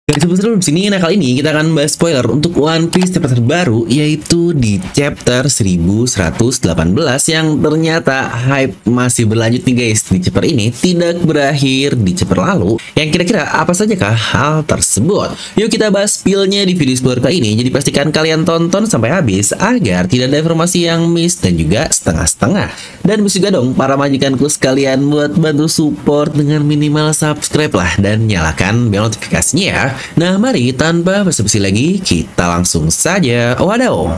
Dari sebelum sini, nah kali ini kita akan bahas spoiler untuk One Piece chapter terbaru, yaitu di chapter 1118 yang ternyata hype masih berlanjut nih guys. Di chapter ini tidak berakhir di chapter lalu, yang kira-kira apa saja kah hal tersebut? Yuk kita bahas spillnya di video spoiler kali ini, jadi pastikan kalian tonton sampai habis agar tidak ada informasi yang miss dan juga setengah-setengah. Dan bisa juga dong para majikanku sekalian buat bantu support dengan minimal subscribe lah dan nyalakan bel notifikasinya ya. Nah, mari tanpa basa-basi lagi, kita langsung saja. Wadaw!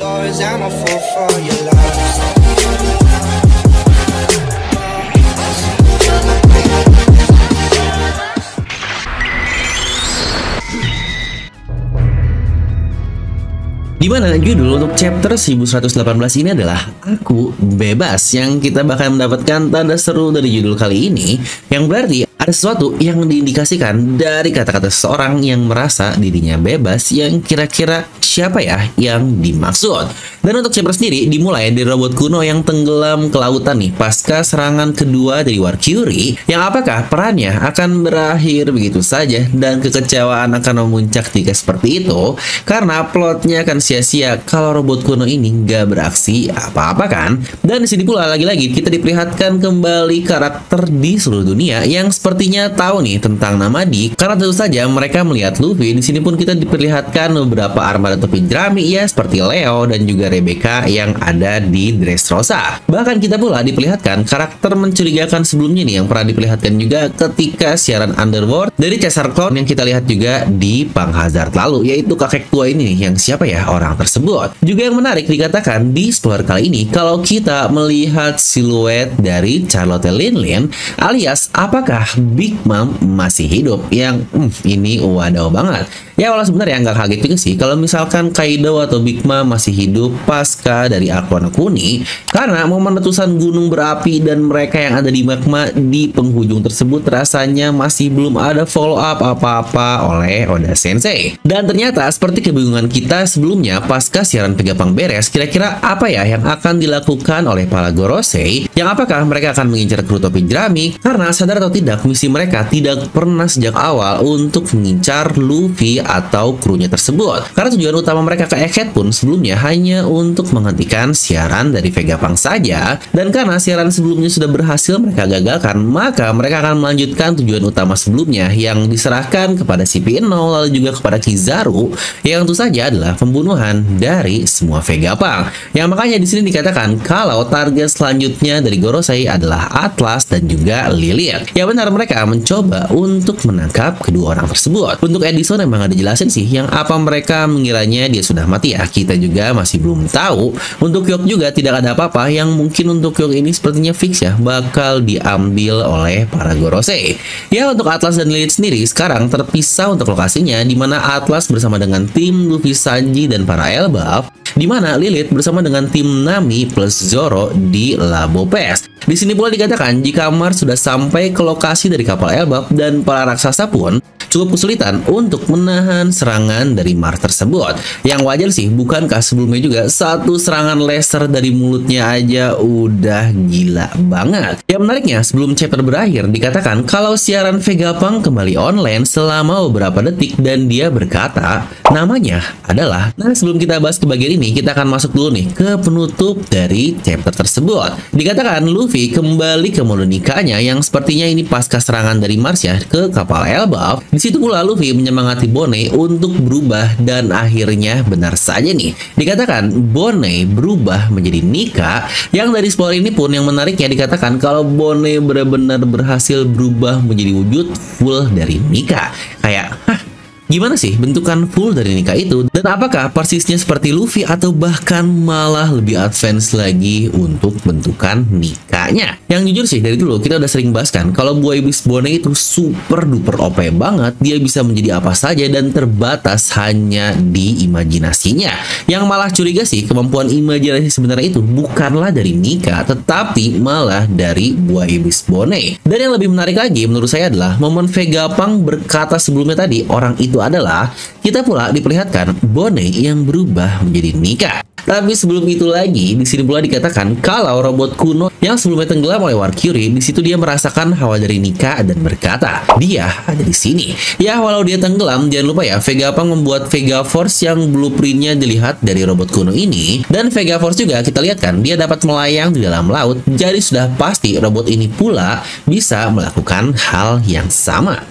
Dimana judul untuk chapter 1118 ini adalah Aku Bebas, yang kita bakal mendapatkan tanda seru dari judul kali ini, yang berarti ada sesuatu yang diindikasikan dari kata-kata seseorang yang merasa dirinya bebas, yang kira-kira siapa ya yang dimaksud. Dan untuk chapter sendiri dimulai dari robot kuno yang tenggelam ke lautan nih pasca serangan kedua dari War Curie, yang apakah perannya akan berakhir begitu saja dan kekecewaan akan memuncak jika seperti itu, karena plotnya akan sia-sia kalau robot kuno ini nggak beraksi apa-apa kan. Dan di sini pula lagi-lagi kita diperlihatkan kembali karakter di seluruh dunia yang sepertinya tahu nih tentang Namadi, karena tentu saja mereka melihat Luffy. Di sini pun kita diperlihatkan beberapa armada topi jerami ya, seperti Leo dan juga Rebecca yang ada di Dressrosa. Bahkan kita pula diperlihatkan karakter mencurigakan sebelumnya nih yang pernah diperlihatkan juga ketika siaran Underworld dari Caesar Cloud yang kita lihat juga di Pang Hazard lalu, yaitu kakek tua ini nih, yang siapa ya orang tersebut. Juga yang menarik dikatakan di spoiler kali ini kalau kita melihat siluet dari Charlotte Linlin, alias apakah Big Mom masih hidup, yang ini wadaw banget. Ya walau sebenarnya nggak kaget juga sih kalau misalkan Kaido atau Big Mom masih hidup pasca dari Aqua no Kuni, karena momen letusan gunung berapi dan mereka yang ada di magma di penghujung tersebut rasanya masih belum ada follow up apa-apa oleh Oda Sensei. Dan ternyata seperti kebingungan kita sebelumnya pasca siaran Vegapunk beres, kira-kira apa ya yang akan dilakukan oleh para Gorosei, yang apakah mereka akan mengincar kru topi jerami, karena sadar atau tidak misi mereka tidak pernah sejak awal untuk mengincar Luffy atau krunya tersebut, karena tujuan utama mereka ke Egghead pun sebelumnya hanya untuk menghentikan siaran dari Vegapunk saja. Dan karena siaran sebelumnya sudah berhasil mereka gagalkan, maka mereka akan melanjutkan tujuan utama sebelumnya yang diserahkan kepada CP0 lalu juga kepada Kizaru, yang tentu saja adalah pembunuhan dari semua Vegapunk. Yang makanya di sini dikatakan kalau target selanjutnya dari Gorosei adalah Atlas dan juga Lilith. Ya benar, mereka mencoba untuk menangkap kedua orang tersebut. Untuk Edison memang ada jelasin sih yang apa mereka mengiranya dia sudah mati ya, kita juga masih belum tahu. Untuk Yok juga tidak ada apa-apa, yang mungkin untuk Yok ini sepertinya fix ya bakal diambil oleh para Gorosei. Ya untuk Atlas dan Lilith sendiri sekarang terpisah untuk lokasinya, di mana Atlas bersama dengan tim Luffy, Sanji dan para Elbaf, di mana Lilith bersama dengan tim Nami plus Zoro di Labo Pes. Di sini pula dikatakan jika Mars sudah sampai ke lokasi dari kapal Elbaf dan para raksasa pun cukup kesulitan untuk menahan serangan dari Mars tersebut. Yang wajar sih, bukankah sebelumnya juga satu serangan laser dari mulutnya aja udah gila banget. Yang menariknya, sebelum chapter berakhir dikatakan kalau siaran Vegapunk kembali online selama beberapa detik dan dia berkata namanya adalah. Nah, sebelum kita bahas ke bagian ini, kita akan masuk dulu nih ke penutup dari chapter tersebut. Dikatakan Luffy kembali ke mode nikahnya yang sepertinya ini pasca serangan dari Mars ya ke kapal Elbaf. Di situ pula Luffy menyemangati Bonnie untuk berubah, dan akhirnya benar saja nih dikatakan Bonnie berubah menjadi Nika. Yang dari spoiler ini pun yang menariknya dikatakan kalau Bonnie benar-benar berhasil berubah menjadi wujud full dari Nika. Kayak gimana sih bentukan full dari Nika itu? Dan apakah persisnya seperti Luffy atau bahkan malah lebih advance lagi untuk bentukan Nikanya? Yang jujur sih dari dulu kita udah sering bahas kan kalau buah iblis Bonnie itu super duper OP banget. Dia bisa menjadi apa saja dan terbatas hanya di imajinasinya. Yang malah curiga sih kemampuan imajinasi sebenarnya itu bukanlah dari Nika, tetapi malah dari buah iblis Bonnie. Dan yang lebih menarik lagi menurut saya adalah momen Vegapunk berkata sebelumnya tadi orang itu itu adalah kita pula diperlihatkan Bonnie yang berubah menjadi Nika. Tapi sebelum itu lagi, di sini pula dikatakan kalau robot kuno yang sebelumnya tenggelam oleh Valkyrie, di situ dia merasakan hawa dari Nika dan berkata, dia ada di sini. Ya, walau dia tenggelam, jangan lupa ya, Vegapunk membuat Vega Force yang blueprintnya dilihat dari robot kuno ini. Dan Vega Force juga kita lihat kan, dia dapat melayang di dalam laut. Jadi sudah pasti robot ini pula bisa melakukan hal yang sama.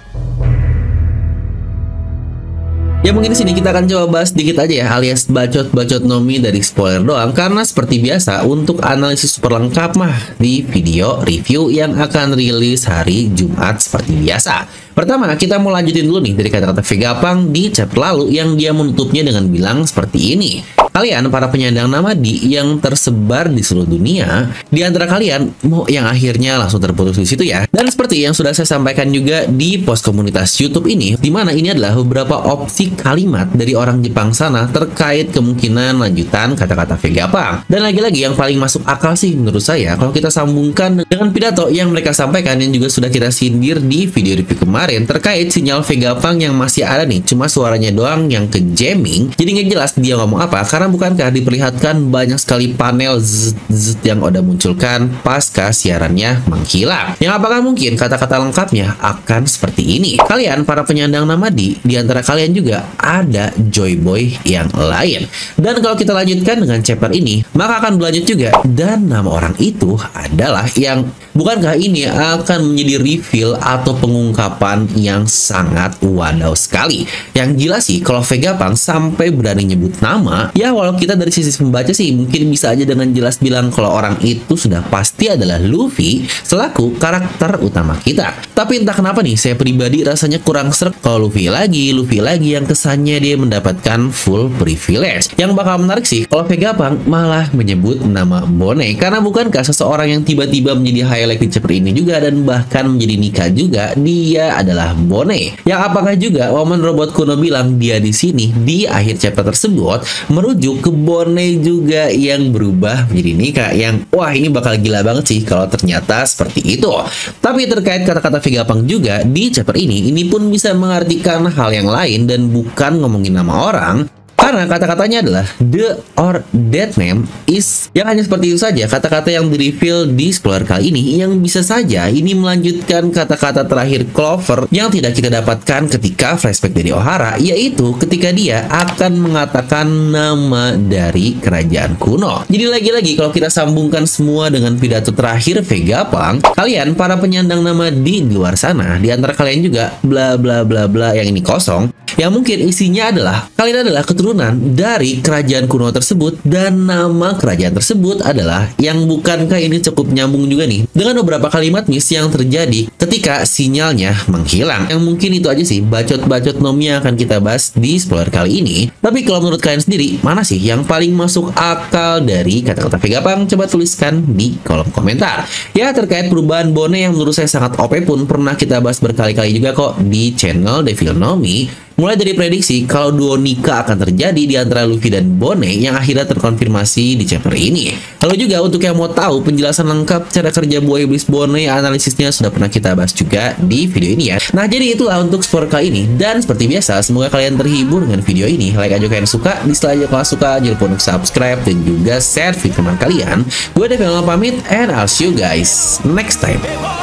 Ya mungkin di sini kita akan coba bahas sedikit aja ya, alias bacot-bacot Nomi dari spoiler doang, karena seperti biasa untuk analisis super lengkap mah di video review yang akan rilis hari Jumat seperti biasa. Pertama, kita mau lanjutin dulu nih dari kata-kata Vegapunk di chapter lalu yang dia menutupnya dengan bilang seperti ini. Kalian para penyandang Namadi yang tersebar di seluruh dunia, di antara kalian mau yang akhirnya langsung terputus di situ ya. Dan seperti yang sudah saya sampaikan juga di post komunitas YouTube ini, di mana ini adalah beberapa opsi kalimat dari orang Jepang sana terkait kemungkinan lanjutan kata-kata Vegapunk. Dan lagi-lagi yang paling masuk akal sih menurut saya kalau kita sambungkan dengan pidato yang mereka sampaikan yang juga sudah kita sindir di video review kemarin terkait sinyal Vegapunk yang masih ada nih, cuma suaranya doang yang ke jamming, jadi nggak jelas dia ngomong apa. Karena bukankah diperlihatkan banyak sekali panel zzz yang udah munculkan pasca siarannya menghilang? Yang apakah mungkin kata-kata lengkapnya akan seperti ini? Kalian para penyandang Namadi, di antara kalian juga ada Joy Boy yang lain. Dan kalau kita lanjutkan dengan chapter ini, maka akan berlanjut juga. Dan nama orang itu adalah yang, bukankah ini akan menjadi reveal atau pengungkapan yang sangat wadaw sekali? Yang jelas sih kalau Vegapunk sampai berani nyebut nama, ya walau kita dari sisi pembaca sih mungkin bisa aja dengan jelas bilang kalau orang itu sudah pasti adalah Luffy selaku karakter utama kita. Tapi entah kenapa nih, saya pribadi rasanya kurang sreg kalau Luffy lagi yang kesannya dia mendapatkan full privilege. Yang bakal menarik sih kalau Vegapunk malah menyebut nama Bonnie, karena bukankah seseorang yang tiba-tiba menjadi highlight di chapter ini juga dan bahkan menjadi Nika juga, dia adalah Bonnie. Yang apakah juga momen robot kuno bilang dia di sini di akhir chapter tersebut merujuk ke Bonnie juga yang berubah menjadi Nika, yang wah ini bakal gila banget sih kalau ternyata seperti itu. Tapi terkait kata-kata Vegapunk juga di chapter ini pun bisa mengartikan hal yang lain dan bukan ngomongin nama orang. Karena kata-katanya adalah the or that name is, yang hanya seperti itu saja kata-kata yang di-reveal di spoiler kali ini, yang bisa saja ini melanjutkan kata-kata terakhir Clover yang tidak kita dapatkan ketika flashback dari Ohara, yaitu ketika dia akan mengatakan nama dari kerajaan kuno. Jadi lagi-lagi kalau kita sambungkan semua dengan pidato terakhir Vegapunk, kalian para penyandang nama di luar sana, di antara kalian juga bla bla bla bla yang ini kosong, yang mungkin isinya adalah kalian adalah keturunan dari kerajaan kuno tersebut, dan nama kerajaan tersebut adalah yang, bukankah ini cukup nyambung juga nih dengan beberapa kalimat miss yang terjadi ketika sinyalnya menghilang. Yang mungkin itu aja sih bacot-bacot Nomi yang akan kita bahas di spoiler kali ini. Tapi kalau menurut kalian sendiri, mana sih yang paling masuk akal dari kata-kata Vegapunk? Coba tuliskan di kolom komentar. Ya, terkait perubahan Bonnie yang menurut saya sangat OP pun pernah kita bahas berkali-kali juga kok di channel Devil Nomi. Mulai dari prediksi kalau duo Nika akan terjadi di antara Luffy dan Bonnie yang akhirnya terkonfirmasi di chapter ini. Lalu juga untuk yang mau tahu penjelasan lengkap cara kerja buah iblis Bonnie, analisisnya sudah pernah kita bahas juga di video ini ya. Nah, jadi itulah untuk spoiler kali ini. Dan seperti biasa, semoga kalian terhibur dengan video ini. Like aja kalian suka, dislike aja kalau suka, jangan lupa untuk subscribe dan juga share video teman kalian. Gue Devil pamit, and I'll see you guys next time.